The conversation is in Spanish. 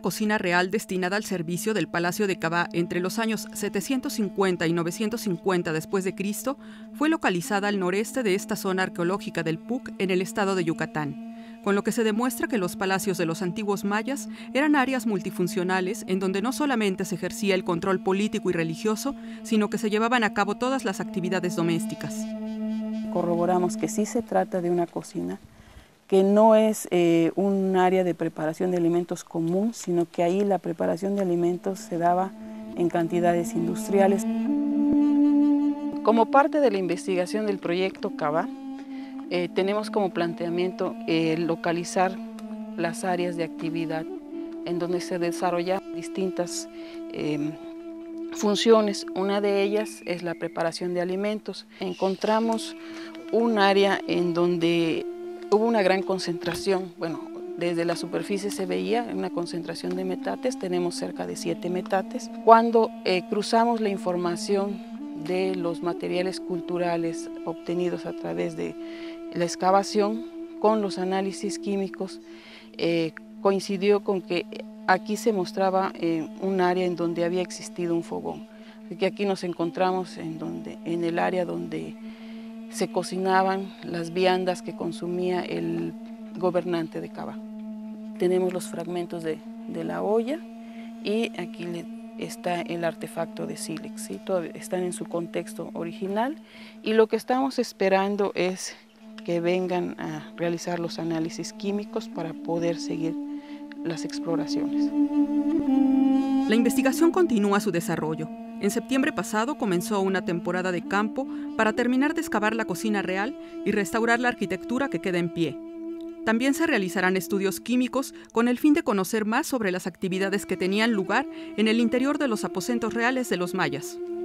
cocina real destinada al servicio del Palacio de Cabá entre los años 750 y 950 después de Cristo, fue localizada al noreste de esta zona arqueológica del Puc en el estado de Yucatán, con lo que se demuestra que los palacios de los antiguos mayas eran áreas multifuncionales en donde no solamente se ejercía el control político y religioso, sino que se llevaban a cabo todas las actividades domésticas. Corroboramos que sí se trata de una cocina, que no es un área de preparación de alimentos común, sino que ahí la preparación de alimentos se daba en cantidades industriales. Como parte de la investigación del proyecto Cabá, tenemos como planteamiento localizar las áreas de actividad en donde se desarrollan distintas funciones. Una de ellas es la preparación de alimentos. Encontramos un área en donde hubo una gran concentración, desde la superficie se veía una concentración de metates, tenemos cerca de 7 metates. Cuando cruzamos la información de los materiales culturales obtenidos a través de la excavación con los análisis químicos, coincidió con que aquí se mostraba un área en donde había existido un fogón. Así que aquí nos encontramos en el área donde se cocinaban las viandas que consumía el gobernante de Cabá. Tenemos los fragmentos de la olla y aquí está el artefacto de sílex, ¿sí? Están en su contexto original y lo que estamos esperando es que vengan a realizar los análisis químicos para poder seguir las exploraciones. La investigación continúa su desarrollo. En septiembre pasado comenzó una temporada de campo para terminar de excavar la cocina real y restaurar la arquitectura que queda en pie. También se realizarán estudios químicos con el fin de conocer más sobre las actividades que tenían lugar en el interior de los aposentos reales de los mayas.